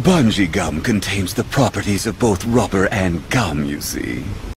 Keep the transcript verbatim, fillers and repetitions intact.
Bungee gum contains the properties of both rubber and gum, you see.